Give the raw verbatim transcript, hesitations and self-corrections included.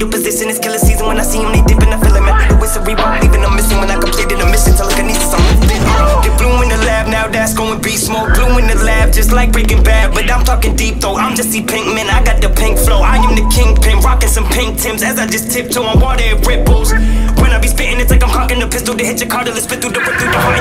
fetal position. It's killer season. When I see them, they dipping, I feel it, man. It's a rewind, leaving them missing. When I completed a mission, telekinesis, I'm lifted. They blew in the lab, now that's going beast mode. Blew in the lab, just like Breaking Bad. But I'm talking deep though, I'm just see pink man. I got the pink flow, I am the kingpin. Rocking some pink Tims as I just tiptoe on water, it ripples. When I be spitting, it's like I'm cocking the pistol to hit your car till it spit through the, through the heart.